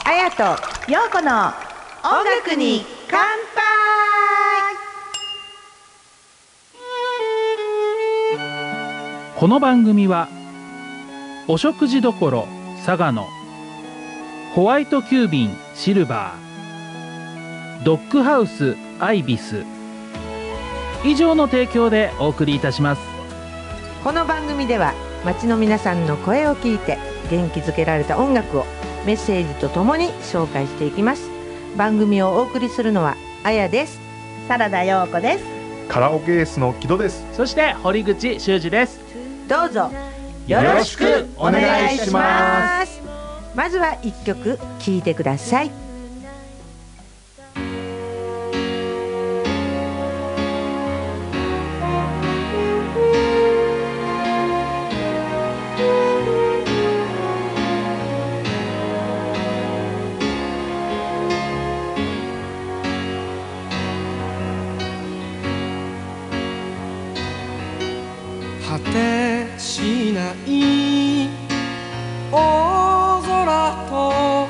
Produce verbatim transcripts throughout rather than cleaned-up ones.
あやとようこの音楽に乾杯。 この番組はお食事処佐賀のホワイトキュービンシルバー、ドッグハウスアイビス以上の提供でお送りいたします。 この番組では街の皆さんの声を聞いて元気づけられた音楽をメッセージとともに紹介していきます。番組をお送りするのはあやです。 サラダ陽子です。 カラオケエースの木戸です。 そして堀口修二です。 どうぞよろしくお願いします。まずは一曲聴いてください。 果てしない大空と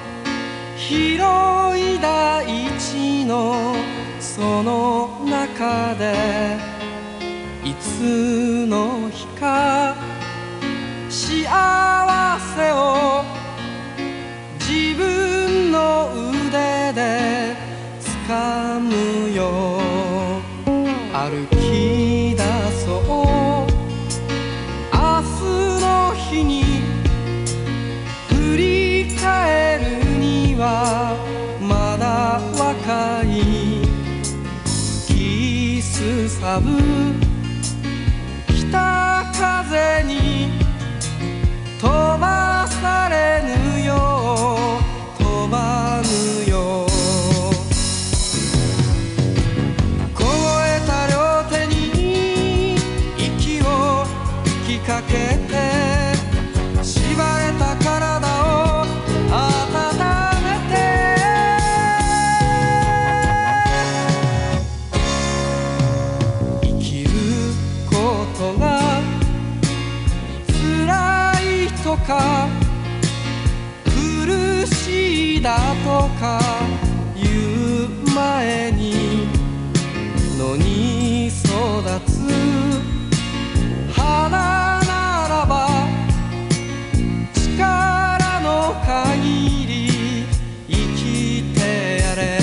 広い大地のその中でいつの日か幸せを自分の腕で掴むよ。歩き出そう明日の日に振り返るにはまだ若い。吹きすさぶ北風に飛ばされぬよう飛ばぬよう。凍えた両手に息を吹きかけて縛れた体を温めて生きることが辛いとか苦しいだとか言う前に野に育つ花ならば力の限り生きてやれ。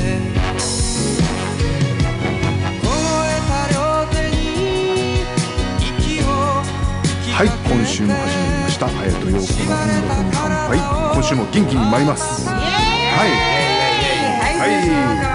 凍えた両手に息を吹きはい、 かけて今週も始まりました。あやと陽子の音楽に乾杯。今週も元気に参ります。はいはい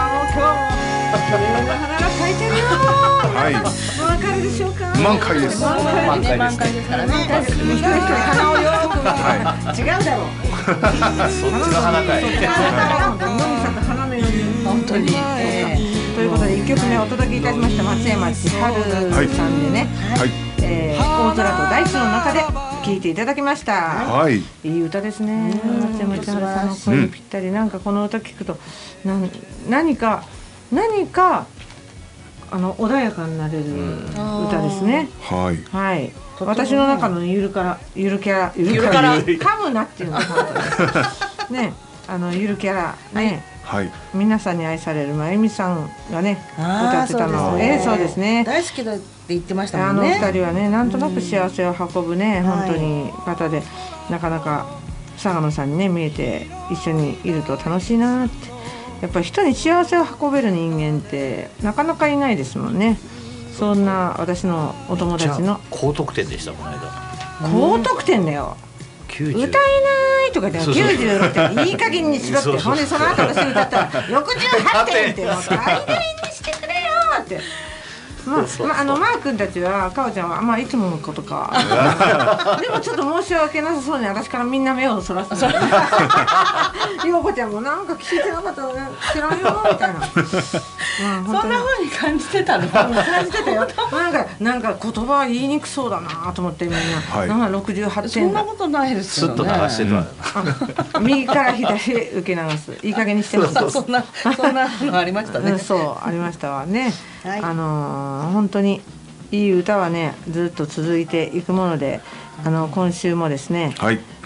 花が咲いてるよ。 はいわかるでしょうか。 満開です。 満開満開ですからね。 一人一人花をよく見る。 は違うだろう。 そっちの花かい。 本当に野に咲く花のように。 本当に。 ということでいっきょくめお届けいたしました松山千春さんでね、 はいえー、大空と大地の中で聴いていただきました。 はい。 いい歌ですね。松山千春さんの声にぴったり。なんかこの歌聞くとな何か何かあの穏やかになれる歌ですね。 はい。 はい。私の中のゆるからゆるキャラゆるキャラ噛むなっていうのね、あのゆるキャラね。 はい。 皆さんに愛されるまゆみさんがね歌ってたのを、ええそうですね。 大好きだって言ってましたあのもんね。 二人はねなんとなく幸せを運ぶね、本当に方で、なかなか佐賀野さんにね見えて一緒にいると楽しいなって。やっぱり人に幸せを運べる人間ってなかなかいないですもんね。そんな私のお友達の高得点でしたこの間。 高得点だよ。 きゅうじゅう歌えないとか言ってきゅうじゅうろくてんいい加減にしろって。ほんでその後私歌ったらろくじゅうはってんってもう最大にしてくれよって。まあ、まあ、あのマー君たちはかおちゃんはまあいつものことかでもちょっと申し訳なさそうに私からみんな目をそらすの陽子ちゃんもなんか聞いてなかったら知らんよみたいな、うん、 そんな風に感じてたの。 感じてたよ。なんかなんか言葉言いにくそうだなと思ってみんな、 はい、 なんかろくじゅうはってそんだ。 んなことないですよね。 スッと流してた。 右から左へ受け流す。いい加減にしてます。 そうそんなそんなのありましたね。 うん、そうありましたわね。 はい、 あのー、本当にいい歌はねずっと続いていくもので、あの今週もですね、 はい、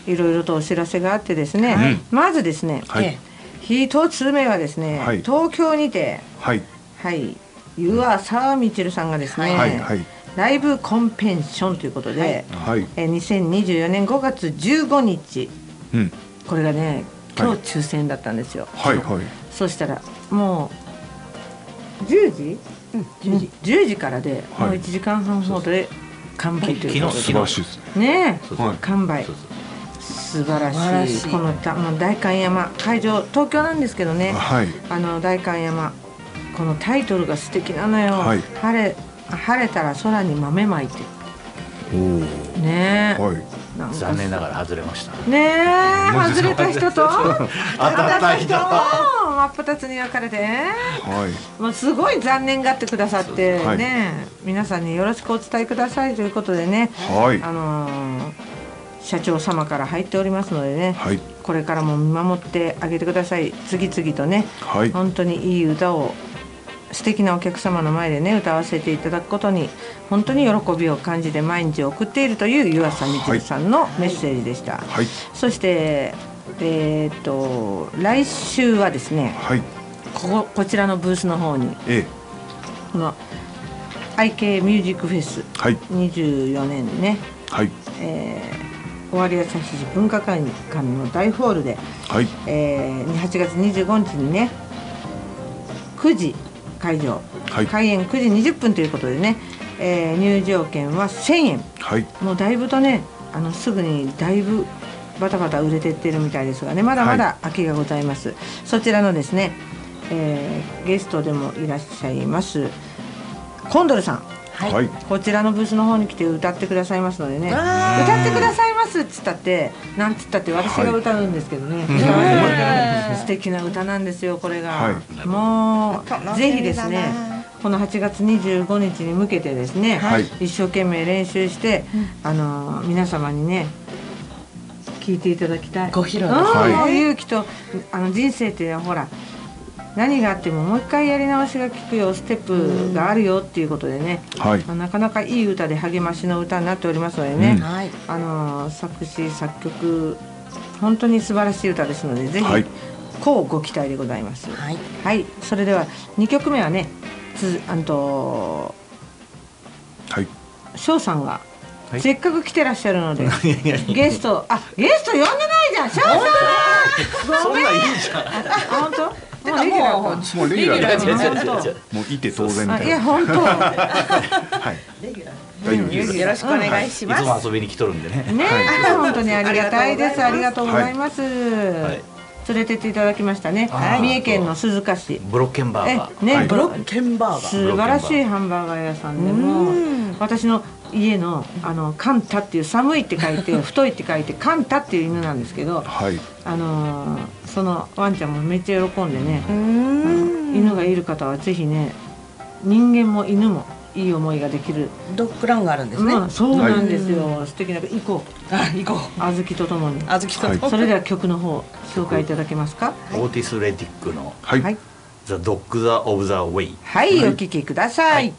いろいろとお知らせがあってですね、まずですね、 はい一つ目はですね、 はい東京にて、 はいはい湯浅みちるさんがですね、 はいはいライブコンペンションということで、 はいえーにせんにじゅうよねんごがつじゅうごにち、 うんこれがね今日抽選だったんですよ。 はいはいそしたらもうじゅうじ、じゅうじじゅうじからで、 はいもういちじかんはんほどで完売ということ素晴らしいですね。 でねえ、 はい完売そうそう素晴らしい。 素晴らしいこのたもう代官山会場東京なんですけどね、 はいあの代官山このタイトルが素敵なのよ、 はい晴れ晴れたら空に豆まいておおねえ、 はいなんか残念ながら外れました。 ねえマジ外ですかれた人と当たった人真っ二つに分かれてね、 はいもうすごい残念がってくださってはいね、皆さんによろしくお伝えくださいということでね、 はいあのー社長様から入っておりますのでね、 はいこれからも見守ってあげてください。次々とね、 はい本当にいい歌を素敵なお客様の前でね歌わせていただくことに本当に喜びを感じて毎日を送っているという湯浅みちるさんのメッセージでした。 はいそしてえーっと来週はですね、 はいこここちらのブースの方にええこの アイケー ミュージックフェスはいにじゅうよねんね、 はいえー、尾張旭市文化会館の大ホールで、 はいえー、はちがつにじゅうごにちにねくじ会場、 はい開演くじにじゅっぷんということでね、えー入場券はせんえん。 はいもうだいぶとねあのすぐにだいぶバタバタ売れてってるみたいですがね、まだまだ空きがございます、そちらのですね、えーゲストでもいらっしゃいますコンドルさん、 はいこちらのブースの方に来て歌ってくださいますのでね、 わー歌ってくださいますっつったってなんつったって私が歌うんですけどね、歌わせていただく素敵な歌なんですよこれが、 はいも楽しみだなうぜひですねこのはちがつにじゅうごにちに向けてですね、 はい一生懸命練習して、あのー皆様にね聞いていただきたい。 ご披露ですうんはいもう勇気とあの人生っていうのはほら何があってももう一回やり直しが効くよステップがあるよっていうことでね、 はいなかなかいい歌で励ましの歌になっておりますのでね、 うんはいあのー作詞作曲本当に素晴らしい歌ですのでぜひ、 はいこうご期待でございます。 はいはい、それではにきょくめはねつあんとはい翔さんが、 はいせっかく来てらっしゃるのでいやいやゲストあゲスト呼んでないじゃん翔さんそんなんいいじゃん。 あ本当てかもうレギュラーかもうもうレギュラーレギュラー違う違う違う違うもういて当然みあいやたいな本当はいレギュラ大丈夫ですうんよろしくお願いしいます。 つも遊びに来とるんでね。 ね、本当にありがたいです。ありがとうありがとうございます。 い連れてっていただきましたね。 はい三重県の鈴鹿市。 ブロッケンバーガー。 え、ね、 はいブロブロッケンバーガー。 素晴らしいハンバーガー屋さんでもうん私の家のあのカンタっていう寒いって書いて太いって書いてカンタっていう犬なんですけど、 はいあのーそのワンちゃんもめっちゃ喜んでね、 うーん犬がいる方はぜひね人間も犬もいい思いができる、 ドッグランがあるんですね。 まあそうなんですよ、素敵な行こうあ、行こう。 小豆とともに。 あずきと。 はいそれでは曲の方紹介いただけますか。 オーティス・レディックのはいはい、 The Dog of the Way。 はい、お聞きください。 はい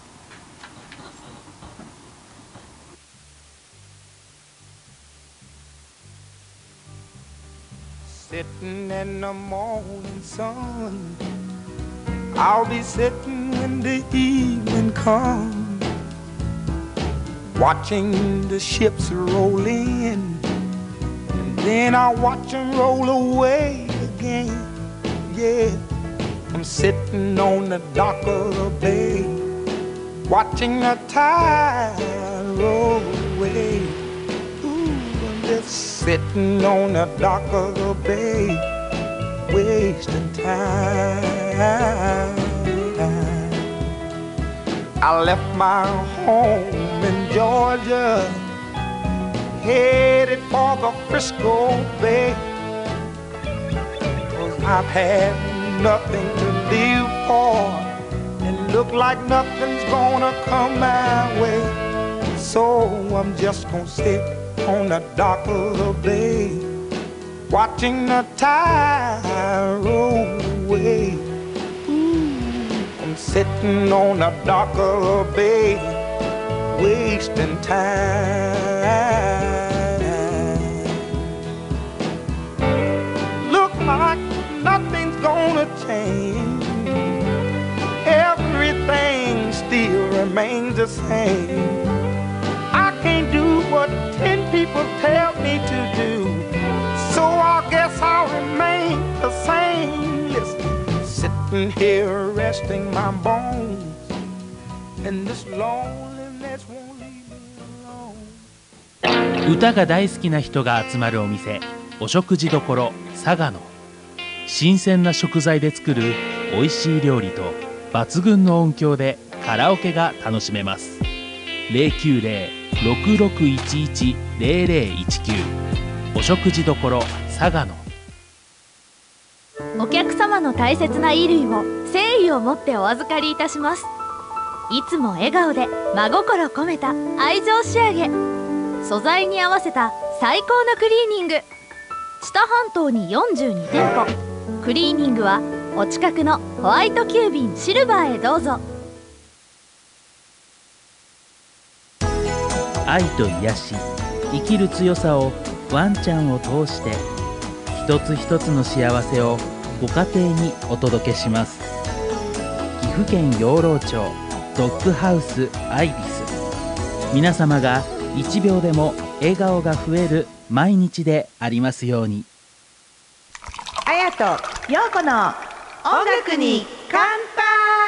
Sitting in the morning sun, I'll be sitting when the evening comes, watching the ships roll in, and then I'll watch them roll away again. Yeah, I'm sitting on the dock of the bay, watching the tide roll away. Just sitting on the dock of the bay, wasting time. I left my home in Georgia, headed for the Frisco Bay, 'cause I've had nothing to live for, and look like nothing's gonna come my way. So I'm just gonna sit on the dock of the bay, watching the tide roll away. Ooh, I'm sitting on the dock of the bay, wasting time. the same. I can't do what ten people tell me to do, so I guess I'll remain the same. Listen, sitting here resting my bones, and this loneliness won't leave me alone. 歌が大好きな人が集まるお店、お食事処佐賀の。新鮮な食材で作る美味しい料理と抜群の音響でカラオケが楽しめます。 ゼロきゅうゼロ ろくろくいちいち ゼロゼロいちきゅう お食事処佐賀の。 お客様の大切な衣類を誠意を持ってお預かりいたします。いつも笑顔で真心込めた愛情仕上げ、素材に合わせた最高のクリーニング。知多半島によんじゅうにてんぽ、クリーニングはお近くのホワイト急便シルバーへどうぞ。 愛と癒し、生きる強さをワンちゃんを通して、一つ一つの幸せをご家庭にお届けします。岐阜県養老町ドッグハウスアイビス、皆様がいちびょうでも笑顔が増える毎日でありますように。 あやとようこの音楽に乾杯。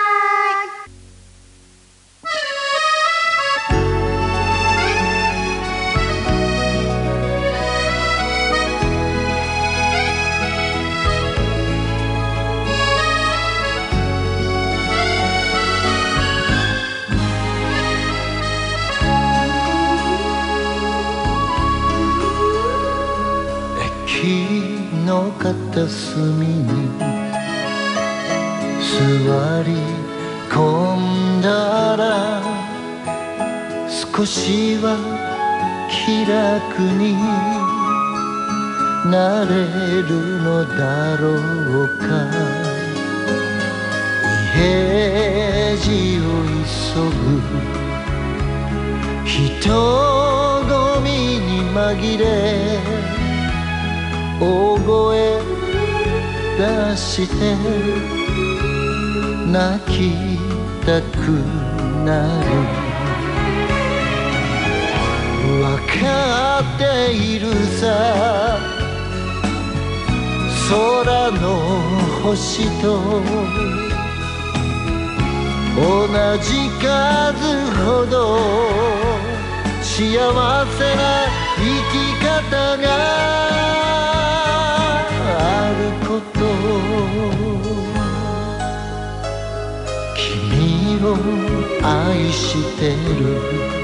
駅の片隅に座り込んだら、少しは気楽になれるのだろうか。家路を急ぐ人混みに紛れ、大声出して泣きたくなる。わかっているさ、空の星と同じ数ほど幸せな生き方があること。君を愛してる、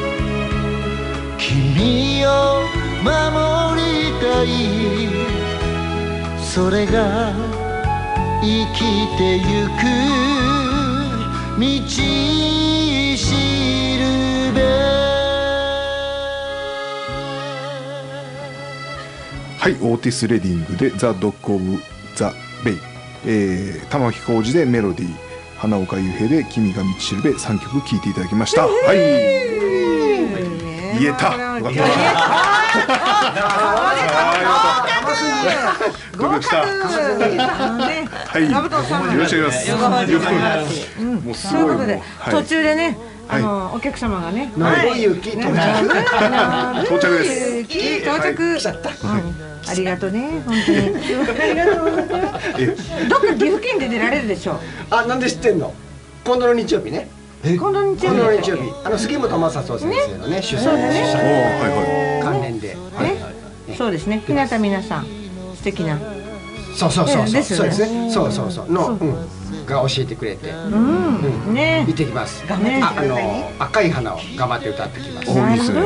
君を守りたい、それが生きてゆく道しるべ。 はい、オーティス・レディングでザ・ドッグ・オブ・ザ・ベイ、えー、玉置浩二でメロディー、花岡雄平で君が道しるべ、さんきょく聴いていただきました。はい、言えた。よかった。合格。はい、よろしくお願いします。もうすごいもう途中でね、あのお客様がね、 のぶゆき到着到着です。 到着。ありがとうね、本当に。ありがとうございます。どっか岐阜県で出られるでしょう。 あ、なんで知ってんの？今度の日曜日ね。 今度の日曜日。 今度の日曜日、あの杉本正人先生のね主催関連で。 そうですね。日向皆さん素敵な。 そうそうそうそうそうですね。そうそうそうのが教えてくれて、うんね、行ってきます。あの赤い花を頑張って歌ってきます。 なるほ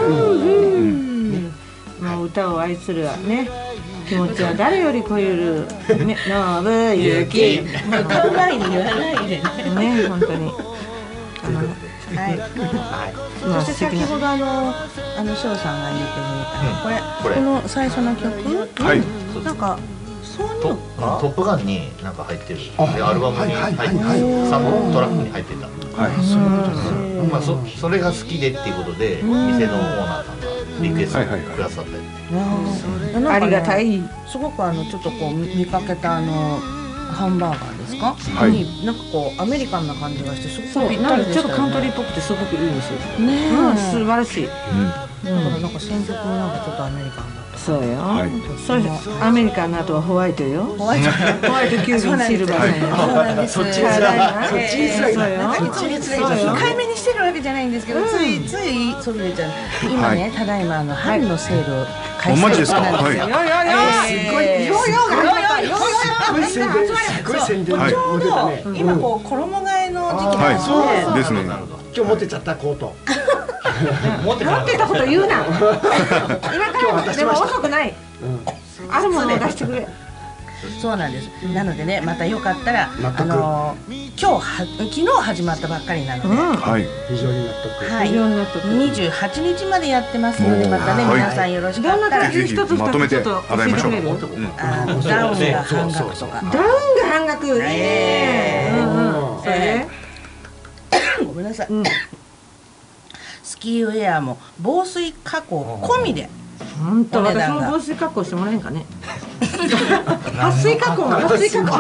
ど。もう歌を愛するね気持ちは誰より超えるね、のぶゆき。 歌う前に言わないでね。 ね、本当に。 はい。そして先ほどあのあの翔さんが入れてくれたこれこの最初の曲、はい、なんかそういうのトップガンになんか入ってるアルバムに入ってさんぼんトラックに入ってた。はい、そういうことです。まあそそれが好きでっていうことで店のオーナーさんがリクエストくださったり。 ありがたい。 すごくあのちょっとこう見かけたあのハンバーガーですか？ はいになんかこうアメリカンな感じがしてすそうごくぴったりでちょっとしたよね。 カントリーっぽくてすごくいいですよ。 ねえ、 うん、素晴らしい。 だからなんか選曲もなんかちょっとアメリカンだった。 そうよ。 はいそしてアメリカンの後はホワイトよ。ホワイトホワイトキュービンシルバーね。 そうなんです。 そっちにつらいそっちにつらいそうよ。 なんかいつもいつも控えめにしてるわけじゃないんですけど、ついついそびれちゃう。今ね、ただいまあの春のセールを開催中なんですよ。 よよよ。 すごいよよが始まった。よよすごい宣伝すごい宣伝ちょうどね今こう衣替えの時期はなので、 いですね。 今日持ってちゃったコート持って持ってたこと言うな。今からでも遅くない。あるものを出してくれ。 そうなんです。なのでね、またよかったらあの今日は昨日始まったばっかりなので、 はい。 非常に納得はい、にじゅうはちにちまでやってますので、またね皆さんよろしかったらぜひまとめて洗いましょう。 あのダウンが半額とか、 ダウンが半額。いいね。うんうん。それごめんなさい。スキーウェアも防水加工込みで。 本当、私も防水加工してもらえんかね。撥水加工、撥水加工。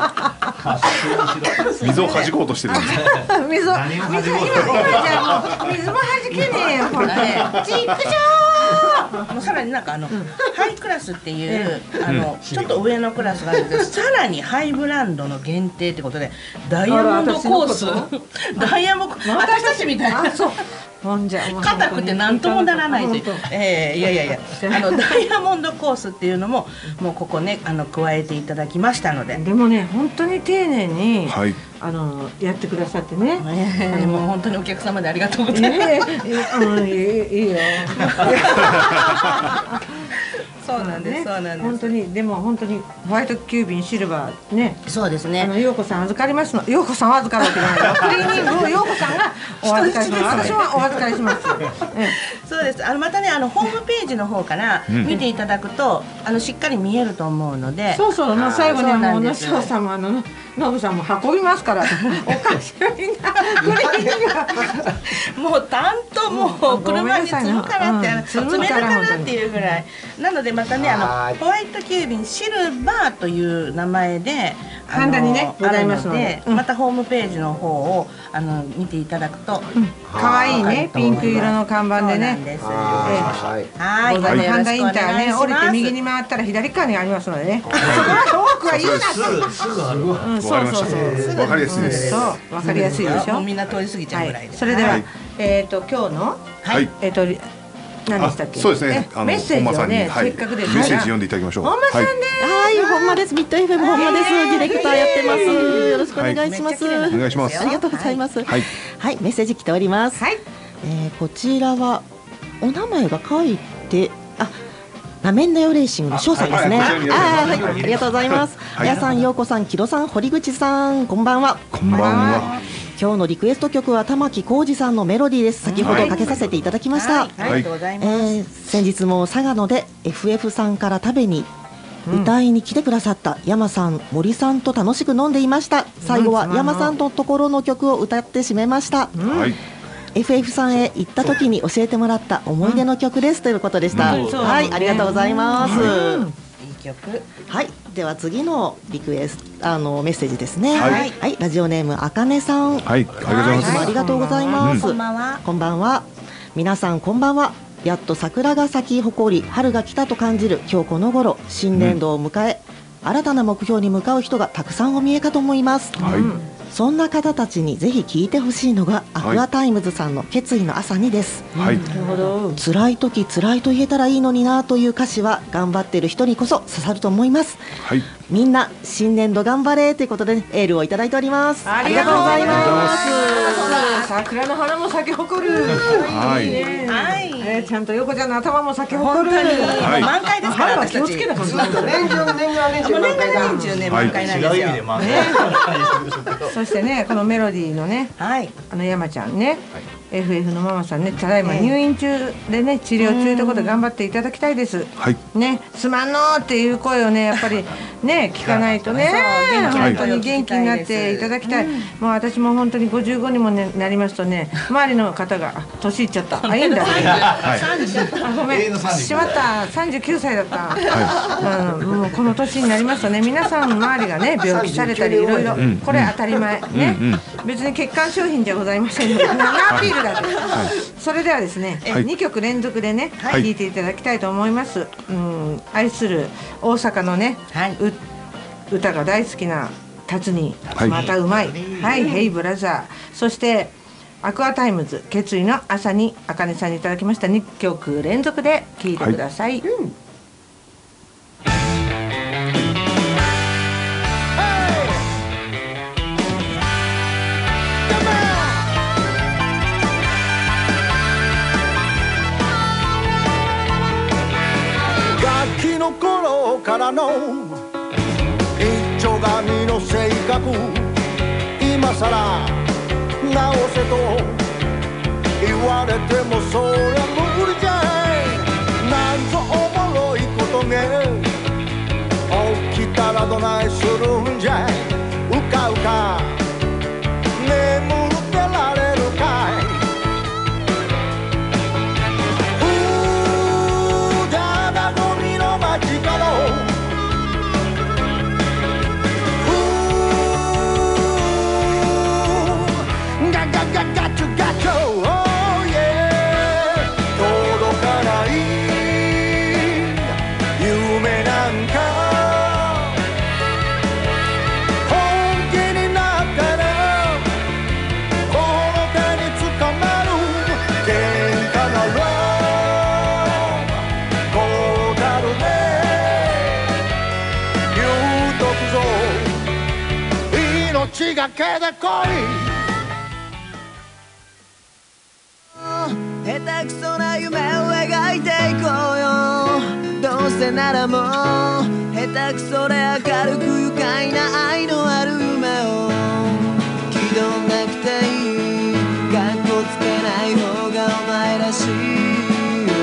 水を弾こうとしてるんです。 水を、水、今、今じゃもう、水も弾けねえよ、ほんとね。ちくしょー。 もうさらになんかあの、ハイクラスっていう、あの、ちょっと上のクラスがあるんですけど、さらにハイブランドの限定ってことで、ダイヤモンドコース、ダイヤモンド、私たちみたいな。 ほんじゃ硬くて何ともならないという、えー、いやいやいやあのダイヤモンドコースっていうのももうここねあの加えていただきましたので、 でもね本当に丁寧に、はい、あのやってくださってね、 えー、もう本当にお客様でありがとうございます。 えー、うんいいいいよ。 そうなんです、そうなんです。 本当にでも本当にホワイトキュービンシルバーね。 そうですね。 あの陽子さん預かりますの。陽子さんは預かるわけじゃないよ。クリーニングを陽子さんがお預かりします。私はお預かりします。 そうです。あのまたねあのホームページの方から見ていただくと、うん、あのしっかり見えると思うので。 そうそう。まあ最後にもうのしょうさんもあののぶさんも運びますから。おかしいな。クリーニングもう担当もう車に積むからって、うん、積めるかなっていうぐらい。なのでまたねあのホワイトキュービンシルバーという名前でハンダにねございますので、またホームページの方をあの見ていただくと可愛いねピンク色の看板でね。 はい。 ハンダインターね降りて右に回ったら左側にありますのでね。そこまで多くは言うな。 すぐある。 うん、そうそうそう。 わかりやすいです。 そうわかりやすいでしょ。 みんな通り過ぎちゃうぐらいで。 それではえっと今日のはいえっと何でしたっけ？ そうですね。 メッセージをね、せっかくですからメッセージ読んでいただきましょう。 本間さんです。 はい、本間です。ミッド エフエム 本間です。ディレクターやってます。よろしくお願いします。 お願いします。 ありがとうございます。はい、はい、メッセージ来ております。はい。えー、こちらはお名前が書いて、あ、なめんなよレーシングの翔さんですね。あ、はい、ありがとうございます。あやさん、ようこさん、木戸さん、堀口さん、こんばんは。 こんばんは。 今日のリクエスト曲は玉置浩二さんのメロディーです。先ほどかけさせていただきました。 ありがとうございます。 先日も佐賀野で エフエフ さんから食べに歌いに来てくださった山さん、森さんと楽しく飲んでいました。最後は山さんのところの曲を歌って締めました。はい。エフエフ さんへ行った時に教えてもらった思い出の曲ですということでした。はい、ありがとうございます。 いい曲。 はい、では次のリクエストあのメッセージですね。はい、はい、ラジオネームあかねさん。 はい、ありがとうございます。 こんばんは。 こんばんは。皆さんこんばんは。やっと桜が咲き誇り春が来たと感じる今日この頃、新年度を迎え、うん、新たな目標に向かう人がたくさんお見えかと思います。はい、そんな方たちにぜひ聞いてほしいのが、はい、アクアタイムズさんの決意の朝にです。はい、なるほど。辛い時辛いと言えたらいいのになという歌詞は頑張っている人にこそ刺さると思います。はい、みんな新年度頑張れということで、ね、エールをいただいております。 ありがとうございます。桜の花も咲き誇る。はい。はい。えー、ちゃんと横ちゃんの頭も咲き誇る。 はい。満開ですから私たち。 年中年中年中年中ね満開なんですよ。 そしてねこのメロディーのね、はい、あの山ちゃんね、 エフエフ のママさんね、ただいま入院中でね、治療中ということで頑張っていただきたいです。 はいね、すまんのーっていう声をね、やっぱりね、聞かないとね、本当に元気になっていただきたい。もう私も本当にごじゅうごにもなりますとね、周りの方が年いっちゃった。あ、いいんだ。ごめん、しまった。さんじゅうきゅうさいだった。もうこの年になりますとね、皆さん周りがね、病気されたりいろいろ、これ当たり前ね。別に欠陥商品じゃございませんので、アピールだって。それではですね、にきょく連続でね、聴いていただきたいと思います。うん、愛する大阪のね、歌が大好きな辰巳、またうまい、はい、ヘイブラザー、そしてアクアタイムズ、決意の朝にあかねさんにいただきましたにきょく連続で聴いてください。 の頃からの一丁紙の性格、今さら直せと言われてもそりゃ無理じゃい。なんぞおもろいことね起きたらどないするんじゃい。うかうか眠ってられるかい。命がけで来い。 下手くそな夢を描いていこうよ。どうせならもう下手くそで明るく愉快な愛のある夢を気取んなくていい。かっこつけない方がお前らしいよ。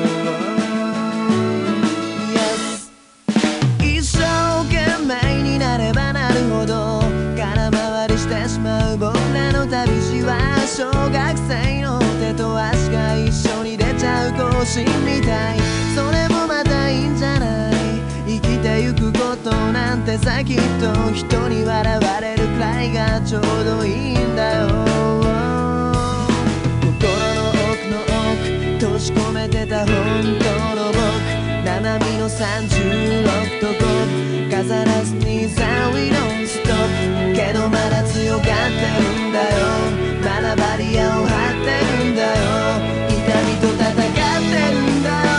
Yes。 一生懸命になればなるほど空回りしてしまう僕らの旅路は小学生の手と足が一緒に出ちゃう更新みたい。それもまたいいんじゃない。生きてゆくことなんてさきっと人に笑われるくらいがちょうどいいんだよ。心の奥の奥閉じ込めてた本当の僕、七海のさんじゅうろくとご飾らずにさ We don't stop けどまだ強がってるんだよ。まだバリアを張ってるんだよ。痛みと戦ってるんだよ。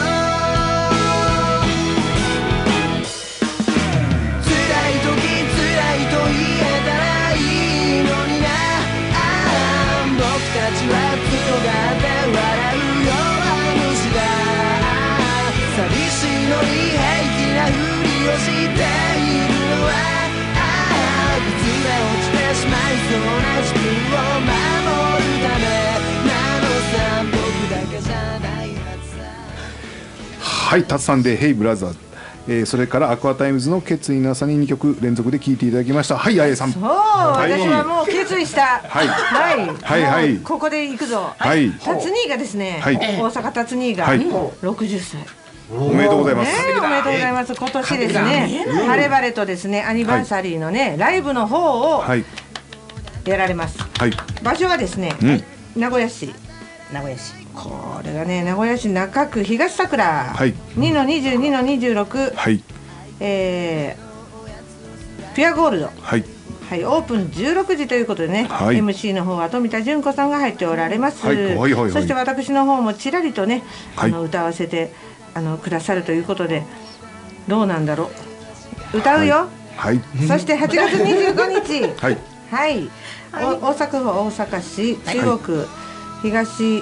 辛い時辛いと言えたらいいのにな。ああ僕たちは強がって笑うような虫だ。寂しいのに平気なふりをしているのはああ崩れ落ちてしまいそうな自分を守るためなのさ。僕だけじゃないはずさ。 はい、タツさんでヘイブラザー、えー、それからアクアタイムズの決意の朝ににきょく連続で聴いていただきました。はい、あやさん。 そう、 はい、 私はもう決意した。はい、はい、 はい、はい、 ここで行くぞ。 はい、 辰巳がですね、 はい、 大阪辰巳がろくじゅっさい。 おめでとうございます。 ね、おめでとうございます。今年ですね、晴れ晴れとですね、アニバーサリーのね、ライブの方をやられます。 はい、 場所はですね、 うん、 名古屋市。名古屋市。これがね、名古屋市中区東桜、 はい、 にのにじゅうにのにじゅうろく、 はい、 えー、ピュアゴールド。 はい。 はい、オープンじゅうろくじということでね、はい、エムシー の方は富田純子さんが入っておられます。はいはいはいはい、そして私の方もちらりとね、あの歌わせてあのくださるということで、どうなんだろう。歌うよ。 はい。 そしてはちがつにじゅうごにち、 はい。 はい。大阪府大阪市中央区、はい、東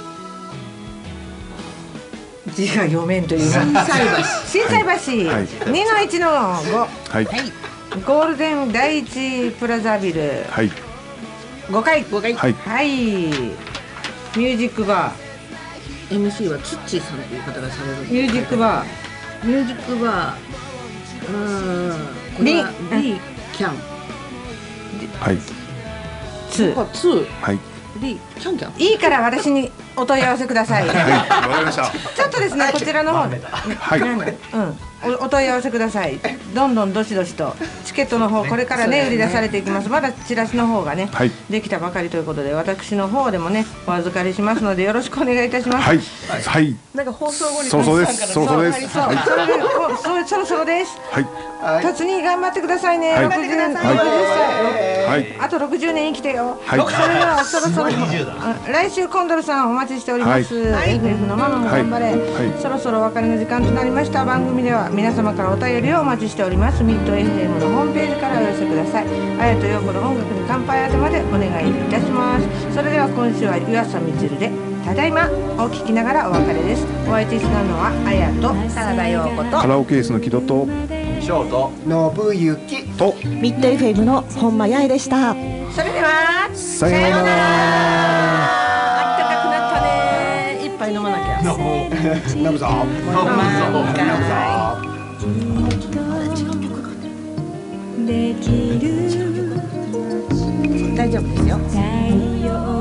字が読めんという心斎橋。 心斎橋、はい、にのいちのご。 はい。 ゴールデン第一プラザビル、 はい、 ごかい、 ごかい、 はい、はい、 ミュージックバー エムシー はツッチーさんという方がされる。 ーミュージックバーミュージックバーうーんこれは B キャンはいツーツーはい B キャンキャンいいから私にお問い合わせください。 はいわかりました。 ちょっとですねこちらの方はいうんお問い合わせください。どんどんどしどしとチケットの方これからね売り出されていきます。まだチラシの方がねできたばかりということで私の方でもねお預かりしますのでよろしくお願いいたします。 はいはいなんか放送後にそうそうですそうそうですそうそれでそそろそろです。 はい達に頑張ってくださいね。 はいろくじゅうはいはいあとろくじゅうねん生きてよ。 はいそれではそろそろ来週コンドルさんお待ちしております。エフエフ のママも頑張れ。そろそろお別れの時間となりました。番組では皆様からお便りをお待ちしております。ミッド エフエム のホームページからお寄せください。あやとようこの音楽に乾杯あてまでお願いいたします。それでは今週は湯浅みつるでただいまを聞きながらお別れです。お相手したのはあやと原田陽子とカラオケースの木戸とショート信行とミッド エフエム の本間八重でした。 それではさようなら。 あったかくなったね。一杯飲まなきゃ。 飲むぞ飲むぞ。大丈夫ですよ。